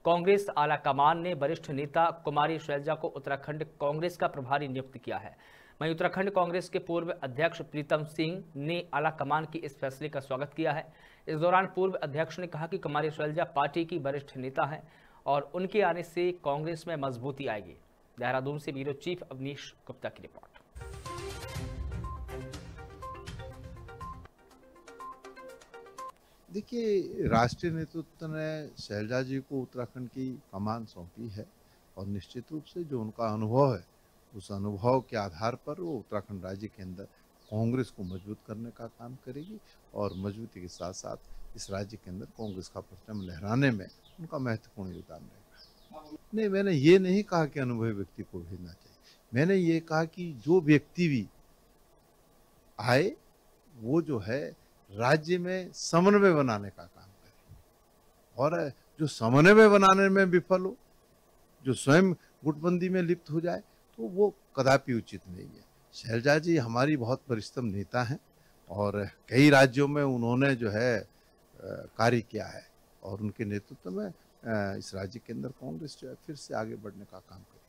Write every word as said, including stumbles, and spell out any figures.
कांग्रेस आलाकमान ने वरिष्ठ नेता कुमारी शैलजा को उत्तराखंड कांग्रेस का प्रभारी नियुक्त किया है। वहीं उत्तराखंड कांग्रेस के पूर्व अध्यक्ष प्रीतम सिंह ने आलाकमान के इस फैसले का स्वागत किया है। इस दौरान पूर्व अध्यक्ष ने कहा कि कुमारी शैलजा पार्टी की वरिष्ठ नेता हैं और उनके आने से कांग्रेस में मजबूती आएगी। देहरादून से ब्यूरो चीफ अवनीश गुप्ता की रिपोर्ट। देखिए, राष्ट्रीय नेतृत्व ने शैलजा जी को उत्तराखंड की कमान सौंपी है और निश्चित रूप से जो उनका अनुभव है उस अनुभव के आधार पर वो उत्तराखंड राज्य के अंदर कांग्रेस को मजबूत करने का काम करेगी और मजबूती के साथ साथ इस राज्य के अंदर कांग्रेस का परचम लहराने में उनका महत्वपूर्ण योगदान रहेगा। नहीं, मैंने ये नहीं कहा कि अनुभवी व्यक्ति को भेजना चाहिए। मैंने ये कहा कि जो व्यक्ति भी आए वो जो है राज्य में समन्वय बनाने का काम करे और जो समन्वय बनाने में विफल हो, जो स्वयं गुटबंदी में लिप्त हो जाए, तो वो कदापि उचित नहीं है। शैलजा जी हमारी बहुत परिश्रम नेता हैं और कई राज्यों में उन्होंने जो है कार्य किया है और उनके नेतृत्व में इस राज्य के अंदर कांग्रेस जो है फिर से आगे बढ़ने का काम करे।